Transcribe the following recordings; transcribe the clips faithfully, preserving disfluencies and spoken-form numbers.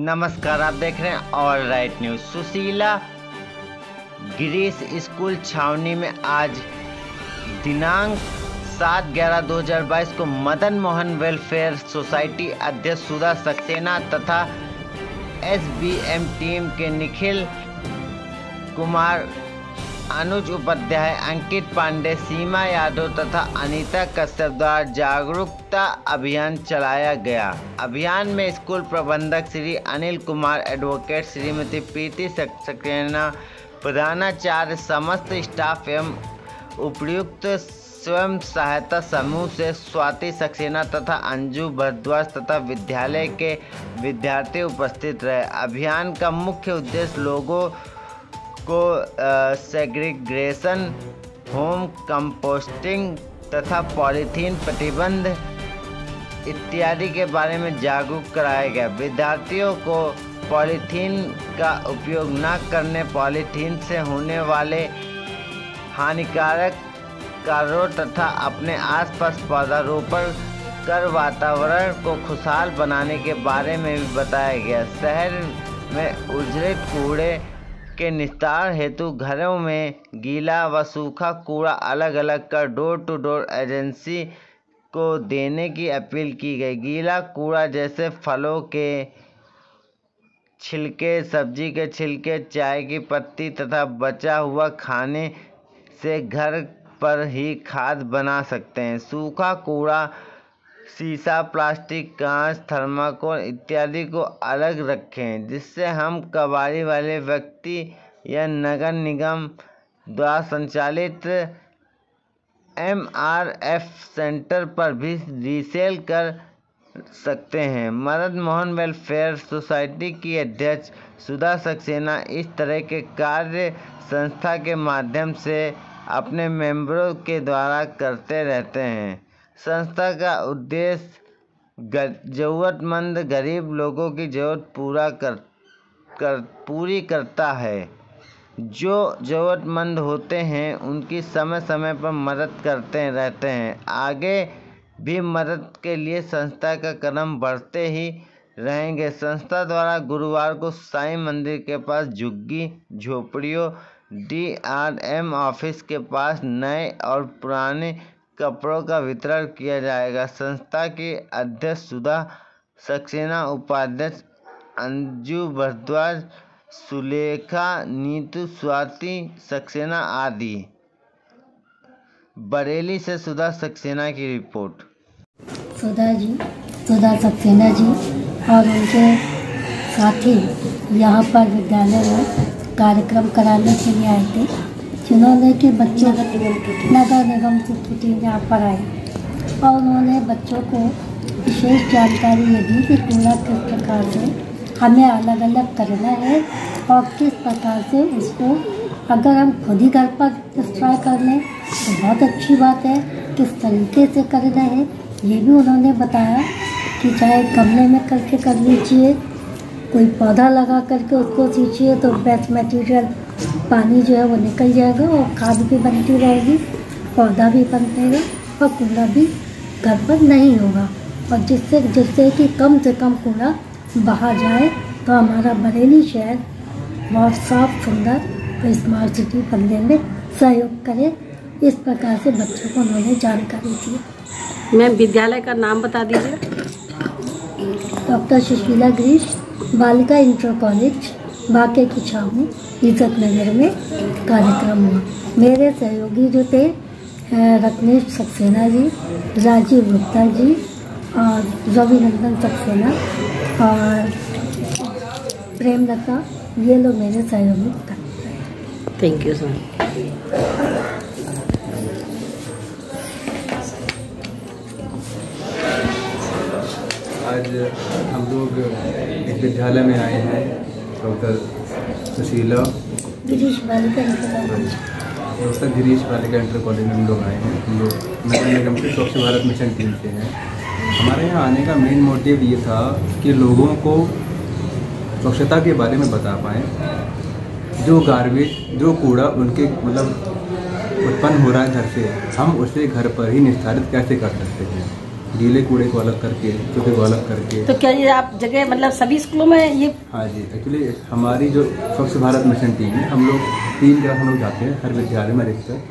नमस्कार, आप देख रहे हैं all right news. Sushila Girish school छावनी में आज दिनांक सात ग्यारह दो हज़ार बाईस को मदन मोहन वेलफेयर सोसाइटी अध्यक्ष सुधा सक्सेना तथा एस बी एम टीम के निखिल कुमार, अनुज उपाध्याय, अंकित पांडे, सीमा यादव तथा अनीता कश्यप द्वारा जागरूकता अभियान चलाया गया। अभियान में स्कूल प्रबंधक श्री अनिल कुमार, एडवोकेट श्रीमती प्रीति सक्सेना, प्रधानाचार्य, समस्त स्टाफ एवं उपर्युक्त स्वयं सहायता समूह से स्वाति सक्सेना तथा अंजू भारद्वाज तथा विद्यालय के विद्यार्थी उपस्थित रहे। अभियान का मुख्य उद्देश्य लोगों को सेग्रीग्रेशन, होम कंपोस्टिंग तथा पॉलीथीन प्रतिबंध इत्यादि के बारे में जागरूक कराया गया। विद्यार्थियों को पॉलीथीन का उपयोग न करने, पॉलीथीन से होने वाले हानिकारक कार्यों तथा अपने आसपास पौधारोपण कर वातावरण को खुशहाल बनाने के बारे में भी बताया गया। शहर में उजड़े कूड़े के निस्तारण हेतु घरों में गीला व सूखा कूड़ा अलग अलग कर डोर टू डोर एजेंसी को देने की अपील की गई। गीला कूड़ा जैसे फलों के छिलके, सब्जी के छिलके, चाय की पत्ती तथा बचा हुआ खाने से घर पर ही खाद बना सकते हैं। सूखा कूड़ा शीशा, प्लास्टिक, कांच, थर्माकोल इत्यादि को अलग रखें, जिससे हम कबाड़ी वाले व्यक्ति या नगर निगम द्वारा संचालित एम आर एफ सेंटर पर भी रीसेल कर सकते हैं। मदन मोहन वेलफेयर सोसाइटी की अध्यक्ष सुधा सक्सेना इस तरह के कार्य संस्था के माध्यम से अपने मेंबरों के द्वारा करते रहते हैं। संस्था का उद्देश्य ज़रूरतमंद गरीब लोगों की ज़रूरत पूरा कर, कर पूरी करता है। जो ज़रूरतमंद होते हैं उनकी समय समय पर मदद करते रहते हैं। आगे भी मदद के लिए संस्था का कदम बढ़ते ही रहेंगे। संस्था द्वारा गुरुवार को साईं मंदिर के पास झुग्गी झोपड़ियों, डी आर एम ऑफिस के पास नए और पुराने कपड़ों का वितरण किया जाएगा। संस्था की अध्यक्ष सुधा सक्सेना, उपाध्यक्ष अंजू भारद्वाज, सुलेखा, नीतू, स्वाति सक्सेना आदि। बरेली से सुधा सक्सेना की रिपोर्ट। सुधा जी सुधा सक्सेना जी और उनके साथी यहाँ पर विद्यालय में कार्यक्रम कराने के लिए आए थे, जिन्होंने कि बच्चे नगर निगम की टीम यहाँ पर आई और उन्होंने बच्चों को विशेष जानकारी ये दी कि कूड़ा किस प्रकार से हमें अलग अलग करना है और किस प्रकार से उसको अगर हम खुद ही घर पर डिस्ट्रॉय कर लें तो बहुत अच्छी बात है, किस तरीके से करना है ये भी उन्होंने बताया कि चाहे गमले में करके कर लीजिए, कोई पौधा लगा करके उसको सींचिए तो वेस्ट मटेरियल पानी जो है वो निकल जाएगा और खाद भी बनती रहेगी, पौधा भी बनेगा और कूड़ा भी घर पर नहीं होगा, और जिससे जिससे कि कम से कम कूड़ा बाहर जाए तो हमारा बरेली शहर बहुत साफ सुंदर और स्मार्ट सिटी बनने में सहयोग करे। इस प्रकार से बच्चों को उन्होंने जानकारी दी। मैम, विद्यालय का नाम बता दीजिए। डॉक्टर सुशीला गिरीश बालिका इंटर कॉलेज, बाके की छावनी, इज्जत नगर में कार्यक्रम हुआ। मेरे सहयोगी जो थे रत्नेश सक्सेना जी, राजीव गुप्ता जी और रविनंदन सक्सेना और प्रेमलता, ये लोग मेरे सहयोगी थे। Thank you sir. आज हम लोग एक विद्यालय में आए हैं, डॉक्टर सुशीला गिरीश बालिका इंटर कॉलेज डॉक्टर गिरीश बालिका इंटर कॉलेज में हम लोग आए हैं। हम लोग नगर निगम से स्वच्छ भारत मिशन टीम से हैं। हमारे यहाँ आने का मेन मोटिव ये था कि लोगों को स्वच्छता के बारे में बता पाएँ। जो गार्बेज, जो कूड़ा उनके मतलब उत्पन्न हो रहा है घर से, हम उसे घर पर ही निस्तारित कैसे कर सकते हैं। गीले कूड़े को अलग करके, सूखे को अलग करके। तो क्या ये आप जगह मतलब सभी स्कूलों में ये? हाँ जी, एक्चुअली हमारी जो स्वच्छ भारत मिशन टीम है, हम लोग तीन क्लास हम लोग जाते हैं हर विद्यालय में अधिकतर।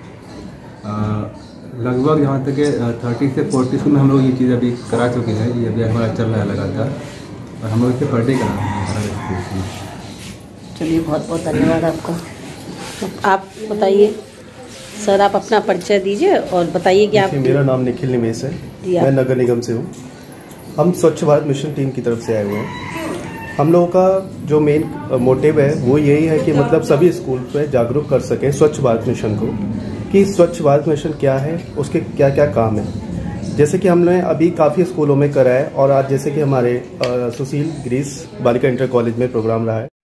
लगभग जहाँ तक थर्टी से फोर्टी स्कूल में हम लोग ये चीज़ अभी करा चुके हैं। ये अभी हमारा चल रहा है लगातार, और हम लोग इसे पर डे करा रहे हैं हर स्कूल में। चलिए, बहुत बहुत धन्यवाद आपका। आप बताइए सर, आप अपना परिचय दीजिए और बताइए कि आप। मेरा नाम निखिल निमेश है, मैं नगर निगम से हूँ। हम स्वच्छ भारत मिशन टीम की तरफ से आए हुए हैं। हम लोगों का जो मेन मोटिव है वो यही है कि मतलब सभी स्कूल पे जागरूक कर सकें स्वच्छ भारत मिशन को, कि स्वच्छ भारत मिशन क्या है, उसके क्या क्या काम है। जैसे कि हमने अभी काफ़ी स्कूलों में करा है, और आज जैसे कि हमारे सुशील गिरीश बालिका इंटर कॉलेज में प्रोग्राम रहा है।